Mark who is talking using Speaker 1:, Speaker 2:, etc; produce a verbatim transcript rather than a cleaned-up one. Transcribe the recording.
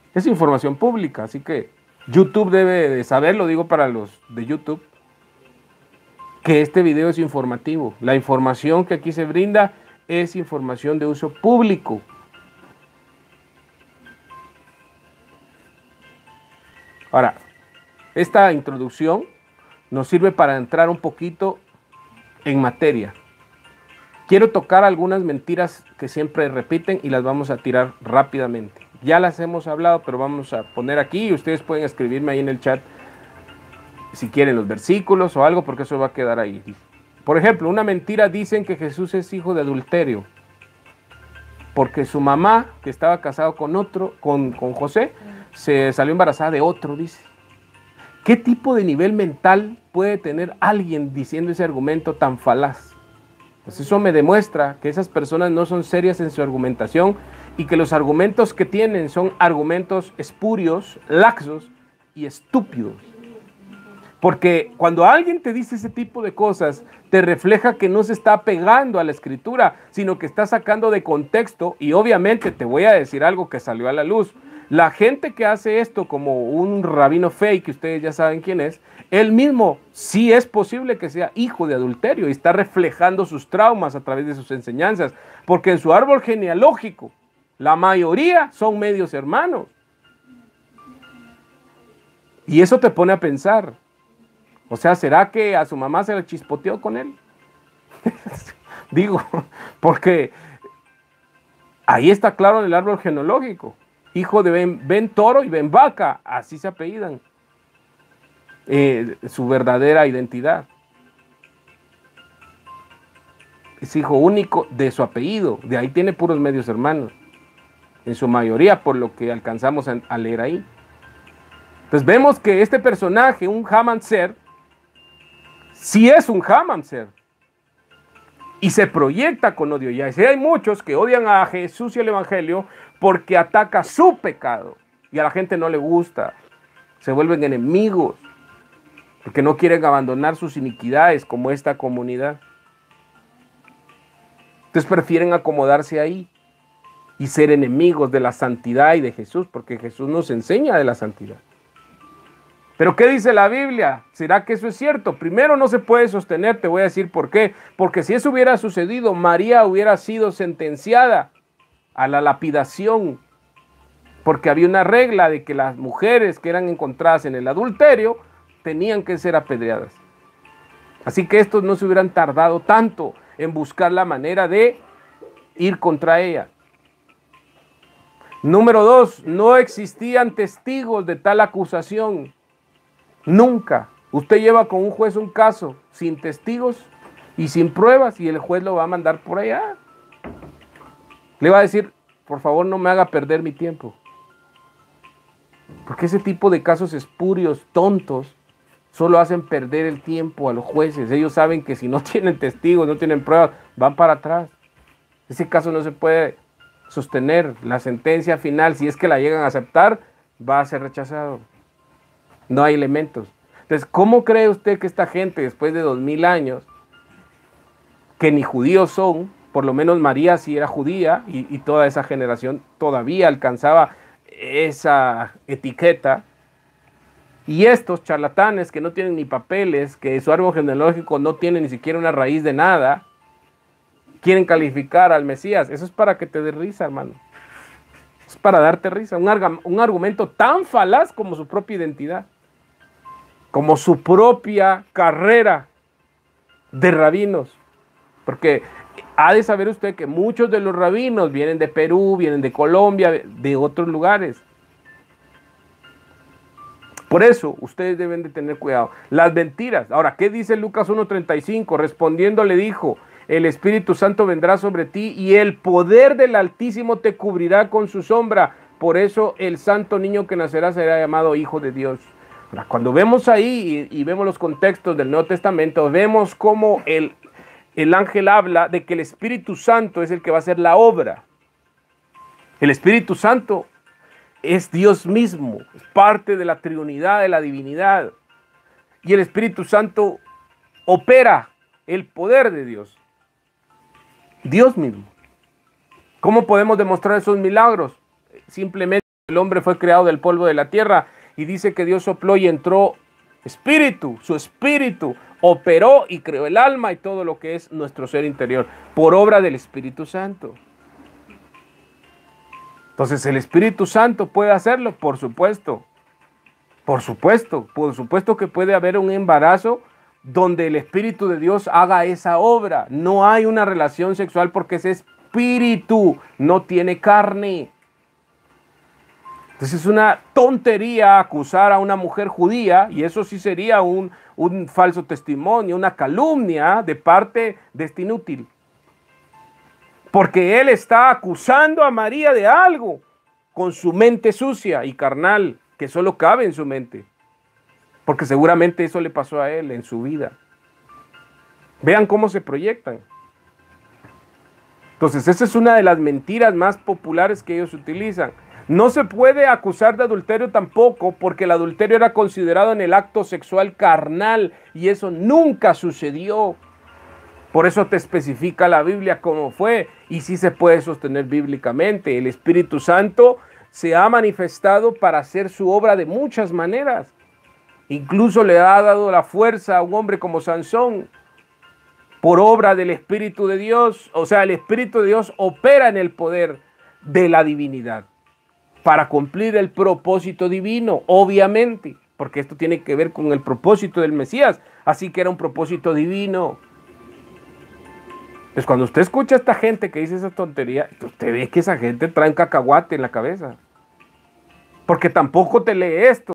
Speaker 1: Es información pública, así que YouTube debe de saberlo, digo para los de YouTube, que este video es informativo. La información que aquí se brinda es información de uso público. Ahora, esta introducción nos sirve para entrar un poquito en materia. Quiero tocar algunas mentiras que siempre repiten y las vamos a tirar rápidamente. Ya las hemos hablado, pero vamos a poner aquí y ustedes pueden escribirme ahí en el chat si quieren los versículos o algo, porque eso va a quedar ahí. Por ejemplo, una mentira: dicen que Jesús es hijo de adulterio porque su mamá, que estaba casado con otro, con, con José, se salió embarazada de otro, dice. ¿Qué tipo de nivel mental puede tener alguien diciendo ese argumento tan falaz? Pues eso me demuestra que esas personas no son serias en su argumentación y que los argumentos que tienen son argumentos espurios, laxos y estúpidos. Porque cuando alguien te dice ese tipo de cosas, te refleja que no se está pegando a la escritura, sino que está sacando de contexto. Y obviamente te voy a decir algo que salió a la luz. La gente que hace esto, como un rabino fake, que ustedes ya saben quién es, él mismo sí es posible que sea hijo de adulterio y está reflejando sus traumas a través de sus enseñanzas, porque en su árbol genealógico la mayoría son medios hermanos. Y eso te pone a pensar, o sea, ¿será que a su mamá se le chispoteó con él? Digo, porque ahí está claro en el árbol genealógico. Hijo de Ben, Ben Toro y Ben Vaca, así se apellidan. Eh, su verdadera identidad. Es hijo único de su apellido, de ahí tiene puros medios hermanos, en su mayoría, por lo que alcanzamos a, a leer ahí. Entonces vemos que este personaje, un Hamanser, sí es un Hamanser, y se proyecta con odio. Y así hay muchos que odian a Jesús y el Evangelio porque ataca su pecado, y a la gente no le gusta, se vuelven enemigos, porque no quieren abandonar sus iniquidades como esta comunidad. Entonces prefieren acomodarse ahí y ser enemigos de la santidad y de Jesús, porque Jesús nos enseña de la santidad. ¿Pero qué dice la Biblia? ¿Será que eso es cierto? Primero, no se puede sostener, te voy a decir por qué. Porque si eso hubiera sucedido, María hubiera sido sentenciada a la lapidación, porque había una regla de que las mujeres que eran encontradas en el adulterio tenían que ser apedreadas. Así que estos no se hubieran tardado tanto en buscar la manera de ir contra ella. Número dos, no existían testigos de tal acusación. Nunca. Usted lleva con un juez un caso sin testigos y sin pruebas y el juez lo va a mandar por allá. Le va a decir, por favor no me haga perder mi tiempo. Porque ese tipo de casos espurios, tontos, solo hacen perder el tiempo a los jueces. Ellos saben que si no tienen testigos, no tienen pruebas, van para atrás. Ese caso no se puede sostener. La sentencia final, si es que la llegan a aceptar, va a ser rechazado. No hay elementos. Entonces, ¿cómo cree usted que esta gente, después de dos mil años, que ni judíos son, por lo menos María sí era judía, y, y toda esa generación todavía alcanzaba esa etiqueta, y estos charlatanes que no tienen ni papeles, que su árbol genealógico no tiene ni siquiera una raíz de nada, quieren calificar al Mesías? Eso es para que te dé risa, hermano. Es para darte risa. Un, arg- un argumento tan falaz como su propia identidad, como su propia carrera de rabinos. Porque ha de saber usted que muchos de los rabinos vienen de Perú, vienen de Colombia, de otros lugares. Por eso ustedes deben de tener cuidado. Las mentiras. Ahora, ¿qué dice Lucas uno treinta y cinco? Respondiendo le dijo, el Espíritu Santo vendrá sobre ti y el poder del Altísimo te cubrirá con su sombra. Por eso el santo niño que nacerá será llamado Hijo de Dios. Ahora, cuando vemos ahí y, y vemos los contextos del Nuevo Testamento, vemos cómo el, el ángel habla de que el Espíritu Santo es el que va a hacer la obra. El Espíritu Santo es Dios mismo, es parte de la triunidad, de la divinidad. Y el Espíritu Santo opera el poder de Dios. Dios mismo. ¿Cómo podemos demostrar esos milagros? Simplemente El hombre fue creado del polvo de la tierra y dice que Dios sopló y entró espíritu, su espíritu operó y creó el alma y todo lo que es nuestro ser interior por obra del Espíritu Santo. Entonces, ¿el Espíritu Santo puede hacerlo? Por supuesto. Por supuesto. Por supuesto que puede haber un embarazo donde el Espíritu de Dios haga esa obra. No hay una relación sexual porque ese espíritu no tiene carne. Entonces es una tontería acusar a una mujer judía, y eso sí sería un, un falso testimonio, una calumnia de parte de este inútil. Porque él está acusando a María de algo con su mente sucia y carnal, que solo cabe en su mente. Porque seguramente eso le pasó a él en su vida. Vean cómo se proyectan. Entonces, esa es una de las mentiras más populares que ellos utilizan. No se puede acusar de adulterio tampoco, porque el adulterio era considerado en el acto sexual carnal, y eso nunca sucedió. Por eso te especifica la Biblia cómo fue, y sí se puede sostener bíblicamente. El Espíritu Santo se ha manifestado para hacer su obra de muchas maneras. Incluso le ha dado la fuerza a un hombre como Sansón, por obra del Espíritu de Dios. O sea, el Espíritu de Dios opera en el poder de la divinidad para cumplir el propósito divino, obviamente, porque esto tiene que ver con el propósito del Mesías, así que era un propósito divino. Entonces, cuando usted escucha a esta gente que dice esa tontería, usted ve que esa gente trae un cacahuate en la cabeza, porque tampoco te lee esto.